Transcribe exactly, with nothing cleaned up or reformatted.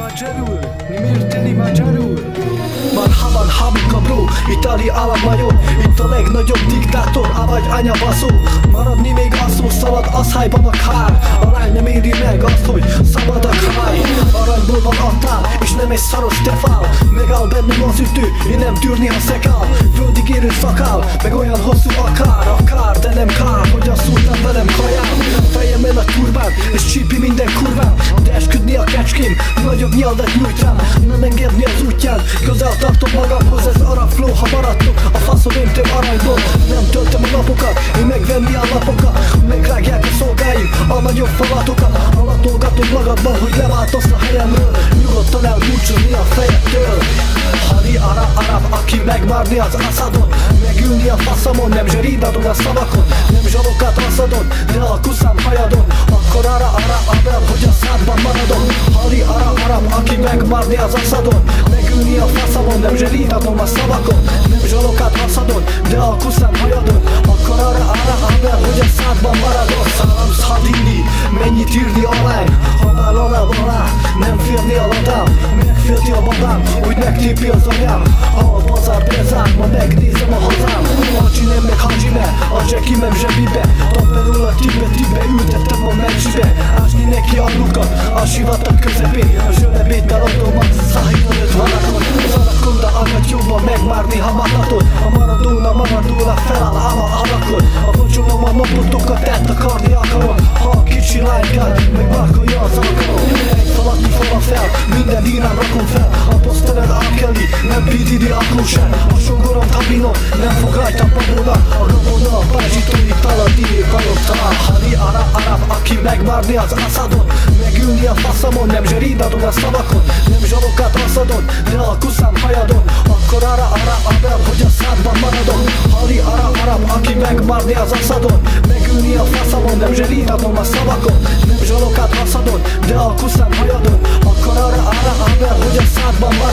جرول Nimirteni már gyarul Marhaban habika bro Itali államajor Itt a legnagyobb diktátor Avagy anya baszó Maradni még a szó szalad az hájban a kár Arány nem éri meg azt, hogy szabad a háj Aranyból van a tál És nem egy szaros tefál Megáll bennem az ütő Én nem tűrni ha szekál Földig érő szakál Meg olyan hosszú akár Akár, de nem kár Hogy a szultán velem kajál Fejemben a turbán És csípi minden kurván De esküdni a kecském Nagyobb nyelvet nyújt rám Nem engedni az útján Közel tartom magamhoz Ez arab flow, ha maradtok A faszom öntöm aranyból Nem töltöm a napokat Én megvenni a lapokat Megrágják a szolgáim A nagyobb falatokat Alatolgatod magadban Hogy leváltozz a helyemről Nyugodtan elbúcsúzni a fejettől Hari ara arab Aki megvárni az Assadon Megülni a faszamon Nem zseribadon a szavakon Nem zsalokát Assadon De a kuszám hajadon Akkor ara ara abel Hogy a szádban maradok Hari ara arab Aki megvárni az Assadon Megülni a faszamon Nem zseribadon a szavakon Nem zsalokát Assadon De a kuszám hajadon Akkor ara ara abel Hogy a szádban maradok Salam Szadini Mennyit írni alány Halál alá alá Nem férni a ladám Megfélti a babám Úgy megtépi az anyám A bazár bezár Ma megnézem a hazám Hadzsinem meg hadzsime A zsekimem zsebibe Taperul a tibe tibe Ültettem a meccsbe Ásni neki a lukat A sivatag közepén A zsölebét beladom A száhín előtt varakon Zarakon de annak jobban megvárni ha maradod A maradóna maradóna feláll ám a alakon A bocsolom a napotokat Tett akarni akarom Ha a kicsi lánykát Megmarkolja az alkalom Egy falatti fala fel Minden dínám rakom fel A posztered Alkeli Nem pididi a kósár A songorom tabinom Nem fog rajta babona A gabona A pázsitói taladíj valóta Hari ara arab Aki megvárni az Assadon Megülni a faszamon Nem zseribadon a szavakon Nem zsalokát Assadon De a kuszám hajadon Akkor ara ara abel Hogy a szádban maradok Hari ara arab Aki megvárni az Assadon Megülni a faszamon Nem zseribadon a szavakon Nem zsalokát Assadon De a kuszám hajadon Akkor ara ara abel Hogy a szádban maradok